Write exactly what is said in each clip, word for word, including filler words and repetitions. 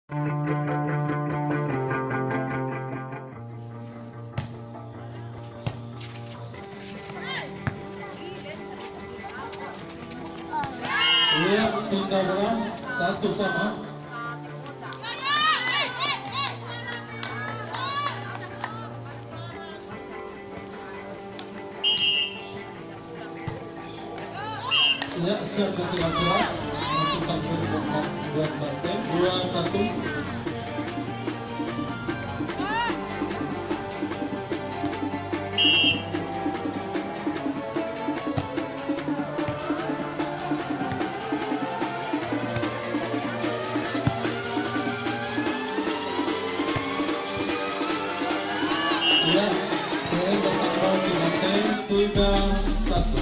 Iya, pindah bola satu sama. Ya, serve dari Akira masukkan ke buat Banteng dua satu. Ya, poin bertambah di Banteng tiga satu.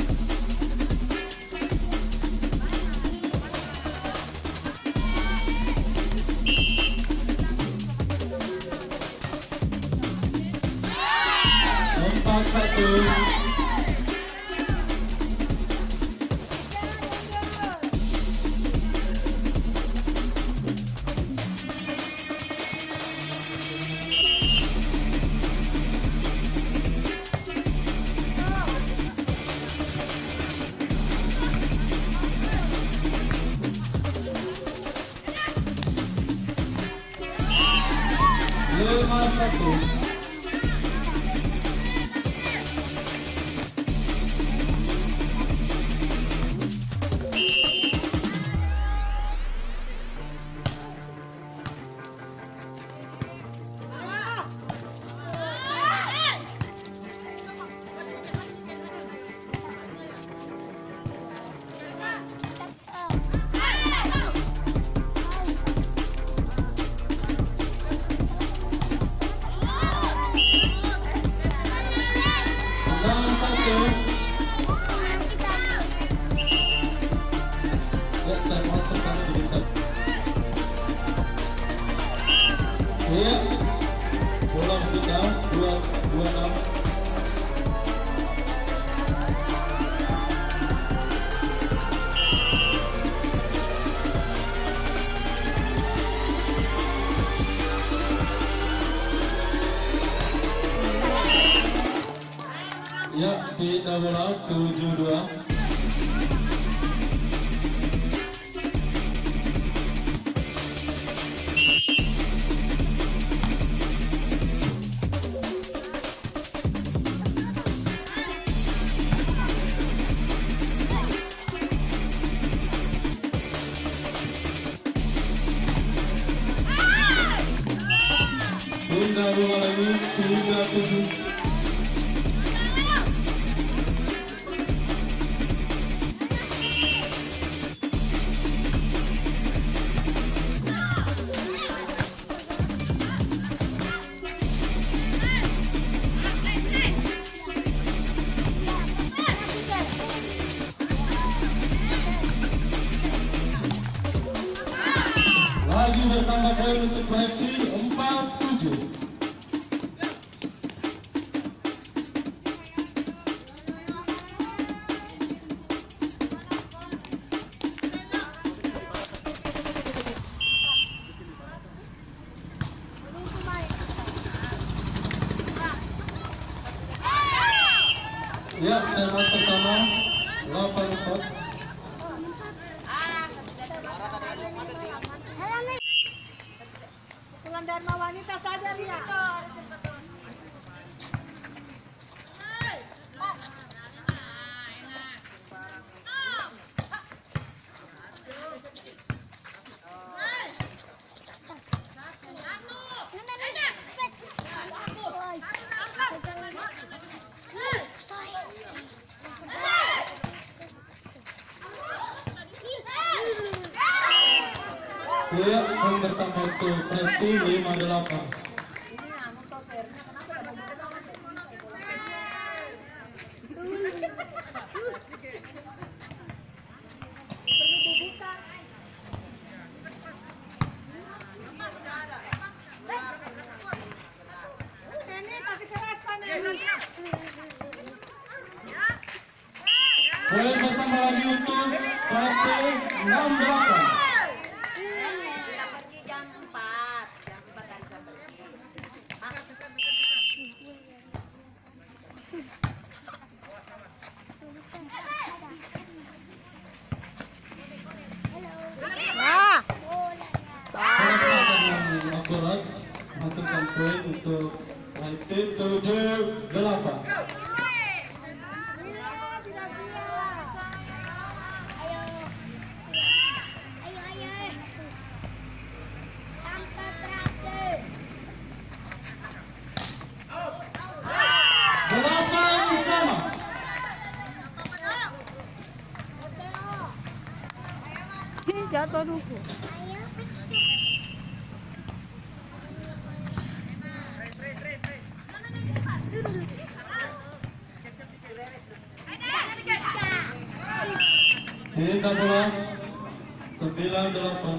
Empat satu. Lima satu. Enam satu. Ya, timeout pertama diminta. Iya, bola berpindah dua dua enam. Ya, pindah bola tujuh dua. Pindah bola lagi tiga tujuh. Lagi bertambah poin untuk Preti empat tujuh. Ya, tema pertama delapan empat. Pulang Dharma Wanita saja dia. Ya, poin pertama untuk Preti lima delapan. Poin bertambah lagi untuk Preti enam delapan. Kita pergi jam poin untuk tim tujuh delapan. Delapan sama. Jatuh dulu. Hingga bola sembilan delapan.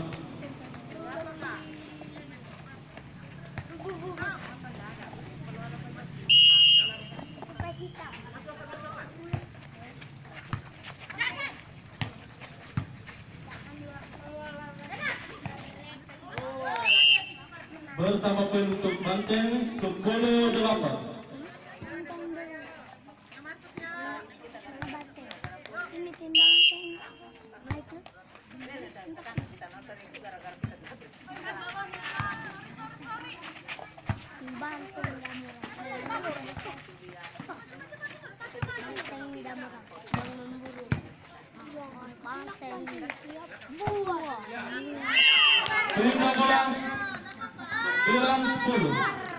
Pertama poin untuk Banteng sepuluh delapan. Terima bola sembilan sepuluh.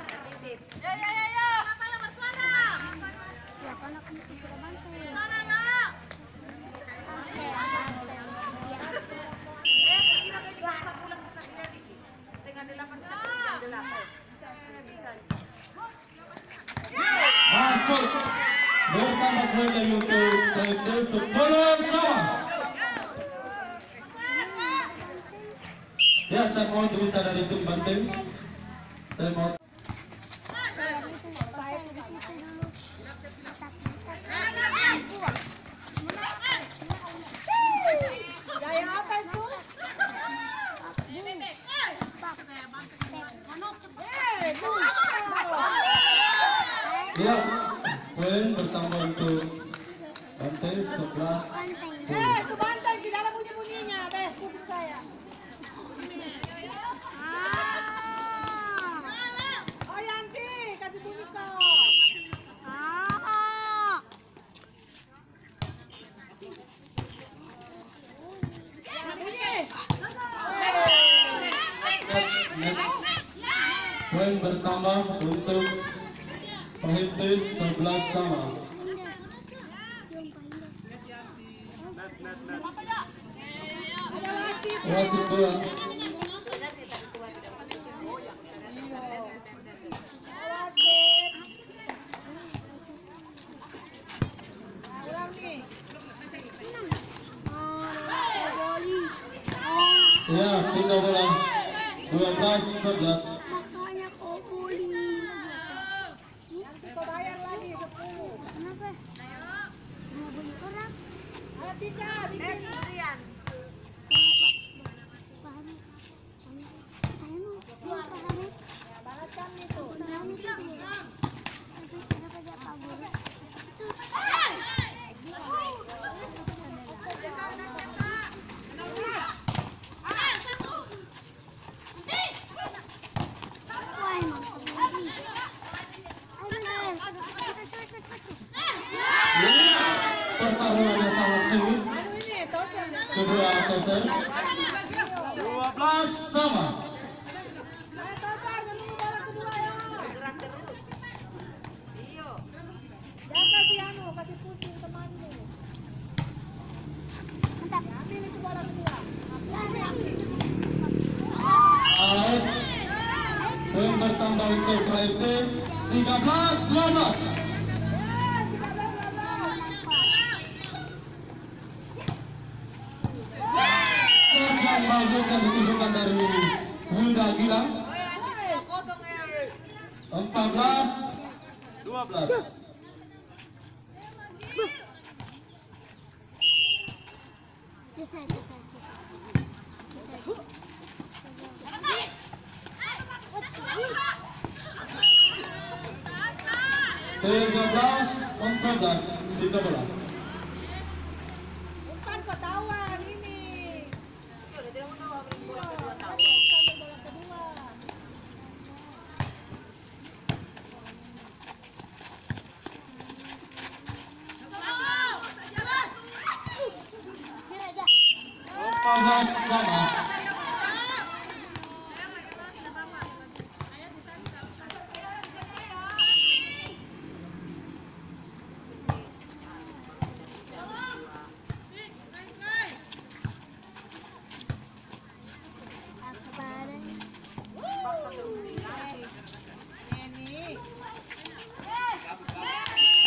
Masuk. Bertambah poin lagi untuk P T sepuluh sama. Ya, time out diminta dari tim Banteng. Time out. Gaya apa itu? Ya, poin bertambah untuk Banteng sebelas. Eh, itu bantai di dalam bunyi-bunyinya, deh, pusing saya. Oh, Yanti, kasih bunyi kau. Nah, bunyi. Poin bertambah untuk Perintis sebelas sama. Wasit dua. Ya, tinggal bola dua belas sebelas. Kau bayar lagi sepuluh. Ayo, Tika, bikin. Balaskan itu. Pertarungannya sangat sengit. Aduh, ini tosen. Kedua tosen. dua belas sama. Ayo, tosen, menunggu bola kedua ya. Jangan kasih anu, kasih pusing temanmu. Ambil itu bola kedua. Out. Poin bertambah untuk Perintis tiga belas dua belas. Serve yang bagus yang ditujukan dari Hulda Gilang. empat belas dua belas. tiga belas empat belas. Tiga bola. Bukan ketahuan ini. Bola kedua.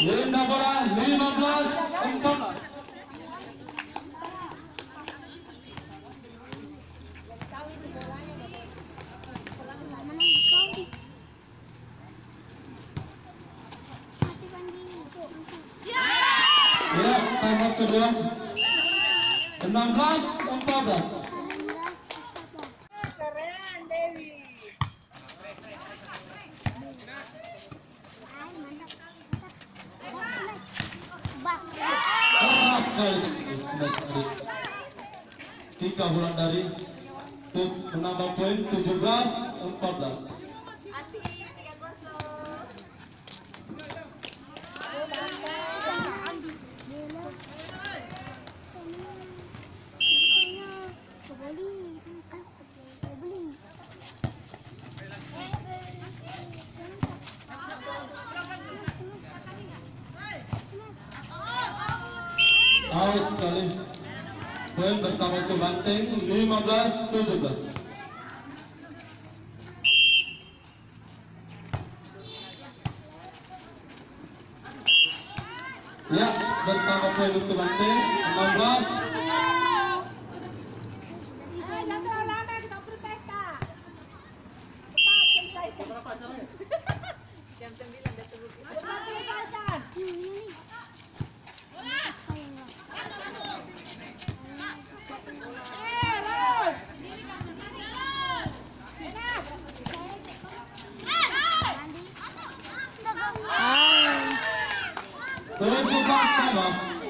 Linda bola lima belas empat. Ya, tambah kedua enam belas empat belas. Keren Dewi. Keras sekali tadi. Tiga bulan dari menambah poin tujuh belas empat belas. Out sekali. Poin pertama untuk Banteng lima belas tujuh belas. Ya, bertambah poin untuk Banteng enam belas. tujuh belas sama.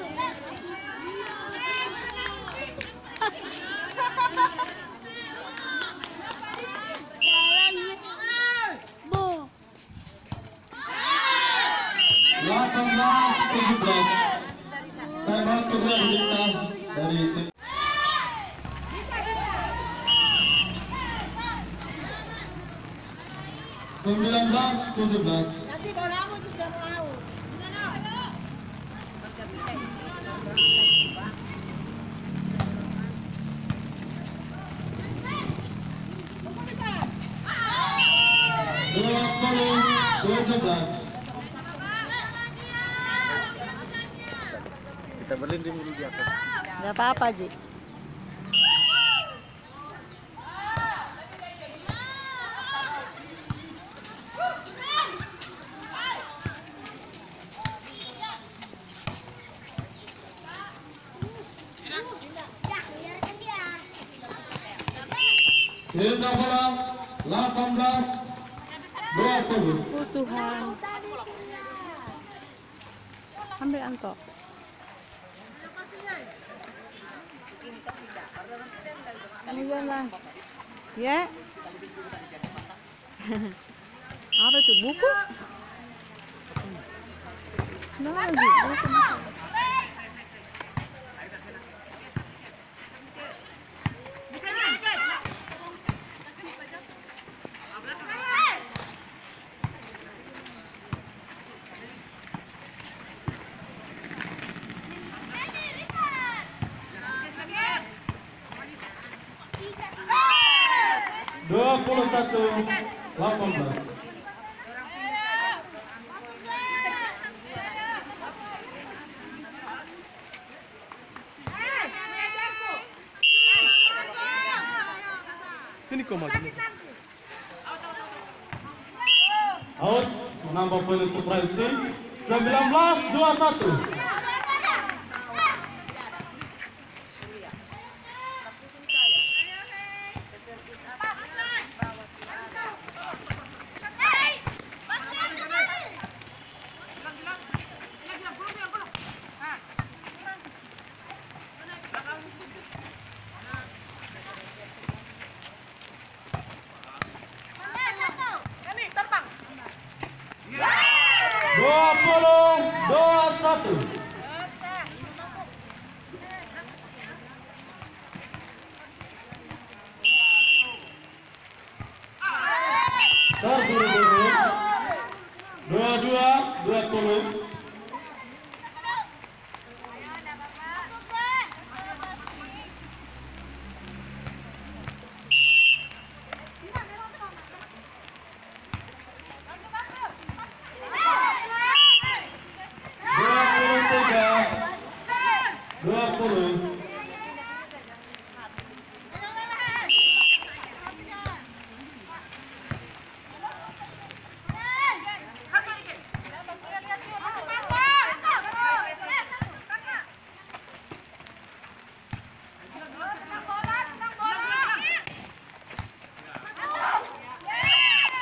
delapan belas tujuh belas. Timeout kedua diminta dari tim. sembilan belas tujuh belas. Nanti bolamu juga mau. dua puluh tujuh belas. Kita berlindung dulu di atas. Gak apa-apa, Ji. Linda bola delapan belas dua puluh. Oh Tuhan. Ambil angkot. Ayo lah. Ya. Apa itu buku? Nah, lagi buku. dua puluh satu delapan belas. Sini kau maju. Out, menambah poin untuk Pride Team sembilan belas dua puluh satu. dua puluh dua puluh satu. Terburu-buru. dua puluh dua dua puluh.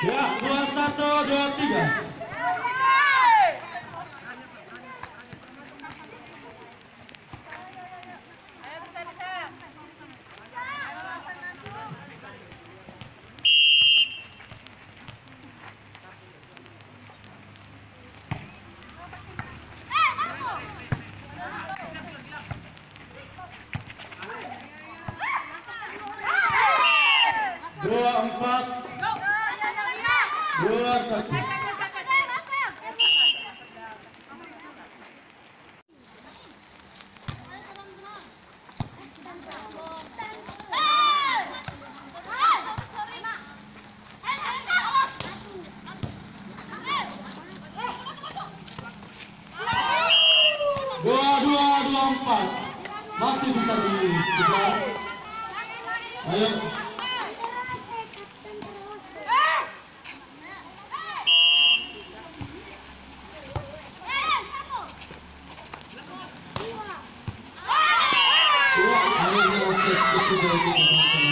Ya, dua satu dua tiga. Dua empat, dua satu. Dua dua dua empat, masih bisa dikejar. Ayo. Dua, akhirnya set ketiga ini.